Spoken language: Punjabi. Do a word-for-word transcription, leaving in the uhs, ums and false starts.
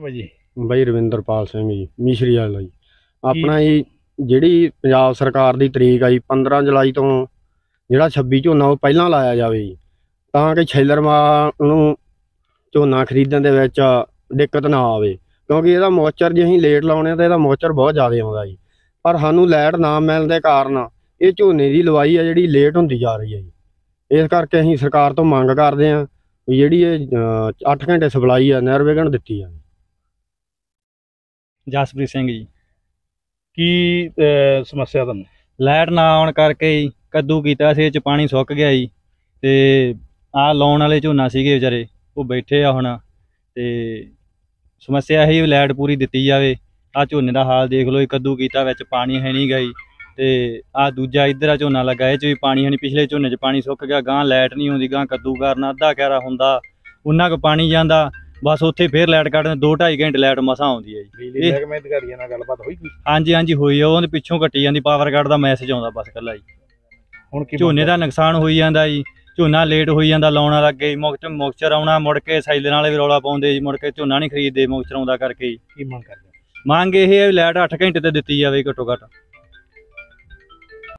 ਵਜੇ ਬਈ ਰਵਿੰਦਰਪਾਲ ਸਿੰਘ ਜੀ ਮਿਸ਼ਰੀ ਵਾਲਾ ਜੀ। ਆਪਣਾ ਜੀ ਜਿਹੜੀ ਪੰਜਾਬ ਸਰਕਾਰ ਦੀ ਤਰੀਕ ਆ ਜੀ ਪੰਦਰਾਂ ਜੁਲਾਈ ਤੋਂ ਜਿਹੜਾ ਛੱਬੀ ਝੋਨਾ ਉਹ ਪਹਿਲਾਂ ਲਾਇਆ ਜਾਵੇ ਜੀ, ਤਾਂ ਕਿ ਛੈਲਰਮਾ ਨੂੰ ਝੋਨਾ ਖਰੀਦਣ ਦੇ ਵਿੱਚ ਦਿੱਕਤ ਨਾ ਆਵੇ, ਕਿਉਂਕਿ ਇਹਦਾ ਮੋਇਸਚਰ ਜੇ ਅਸੀਂ ਲੇਟ ਲਾਉਣੇ ਤਾਂ ਇਹਦਾ ਮੋਇਸਚਰ ਬਹੁਤ ਜ਼ਿਆਦਾ ਆਉਂਦਾ ਜੀ। ਪਰ ਸਾਨੂੰ ਲਾਈਟ ਨਾ ਮਿਲਣ ਦੇ ਕਾਰਨ ਇਹ ਝੋਨੇ ਦੀ ਲਵਾਈ ਆ ਜਿਹੜੀ ਲੇਟ ਹੁੰਦੀ ਜਾ ਰਹੀ ਹੈ ਜੀ। ਇਸ ਕਰਕੇ ਅਸੀਂ ਸਰਕਾਰ ਤੋਂ ਮੰਗ ਕਰਦੇ ਹਾਂ ਵੀ ਜਿਹੜੀ ਇਹ ਅੱਠ ਘੰਟੇ ਸਪਲਾਈ ਆ ਨਿਰਵਿਘਨ ਦਿੱਤੀ ਜਾਵੇ। ਜਸਪ੍ਰੀਤ ਸਿੰਘ ਜੀ। ਕੀ ਸਮੱਸਿਆ ਤੁਹਾਨੂੰ? ਲਾਈਟ ਨਾ ਆਉਣ ਕਰਕੇ ਜੀ ਕੱਦੂ ਕੀਤਾ ਸੀ, ਇਹ 'ਚ ਪਾਣੀ ਸੁੱਕ ਗਿਆ ਜੀ, ਅਤੇ ਆਹ ਲਾਉਣ ਵਾਲੇ ਝੋਨਾ ਸੀਗੇ ਵਿਚਾਰੇ ਉਹ ਬੈਠੇ ਆ ਹੁਣ, ਅਤੇ ਸਮੱਸਿਆ ਇਹੀ ਲਾਈਟ ਪੂਰੀ ਦਿੱਤੀ ਜਾਵੇ। ਆਹ ਝੋਨੇ ਦਾ ਹਾਲ ਦੇਖ ਲਓ ਜੀ, ਕੱਦੂ ਕੀਤਾ ਵਿੱਚ ਪਾਣੀ ਹੈ ਨਹੀਂ ਗਾ ਜੀ, ਅਤੇ ਆਹ ਦੂਜਾ ਇੱਧਰ ਆ ਝੋਨਾ ਲੱਗਾ ਇਹ 'ਚ ਵੀ ਪਾਣੀ ਹੈ ਨਹੀਂ। ਪਿਛਲੇ ਝੋਨੇ 'ਚ ਪਾਣੀ ਸੁੱਕ ਗਿਆ, ਗਾਂ ਲਾਈਟ ਨਹੀਂ ਆਉਂਦੀ, ਗਾਂ ਕੱਦੂ ਕਰਨਾ ਅੱਧਾ ਕਿਆਰਾ ਹੁੰਦਾ ਉਹਨਾਂ ਕੁ ਪਾਣੀ ਜਾਂਦਾ, ਬਸ ਉੱਥੇ ਫਿਰ ਲਾਈਟ ਕੱਢਦੇ ਦੋ ਢਾਈ ਘੰਟੇ ਲਾਈਟ ਮਸਾਂ ਆਉਂਦੀ ਹੈ ਜੀ। ਬਿਜਲੀ ਮਹਿਕਮੇ ਅਧਿਕਾਰੀਆਂ ਨਾਲ ਗੱਲਬਾਤ ਹੋਈ? ਹਾਂਜੀ ਹਾਂਜੀ ਹੋਈ ਆ, ਉਹਦੇ ਪਿੱਛੋਂ ਕੱਟੀ ਜਾਂਦੀ, ਪਾਵਰ ਕੱਟ ਦਾ ਮੈਸੇਜ ਆਉਂਦਾ ਬਸ ਇਕੱਲਾ ਜੀ। ਹੁਣ ਝੋਨੇ ਦਾ ਨੁਕਸਾਨ ਹੋਈ ਜਾਂਦਾ ਜੀ, ਝੋਨਾ ਲੇਟ ਹੋਈ ਜਾਂਦਾ ਲਾਉਣ ਵਾਲਾ, ਅੱਗੇ ਮੁਕਤ ਮੁਕਚਰ ਆਉਣਾ, ਮੁੜ ਕੇ ਸਾਈਲਰ ਵਾਲੇ ਵੀ ਰੌਲਾ ਪਾਉਂਦੇ ਜੀ, ਮੁੜ ਕੇ ਝੋਨਾ ਨਹੀਂ ਖਰੀਦਦੇ ਮੁਕਚਰ ਆਉਂਦਾ ਕਰਕੇ ਜੀ। ਕੀ ਮੰਗ ਕਰਦੇ? ਮੰਗ ਇਹ ਹੈ ਵੀ ਲਾਈਟ ਅੱਠ ਘੰਟੇ ਤੇ ਦਿੱਤੀ ਜਾਵੇ ਘੱਟੋ ਘੱਟ।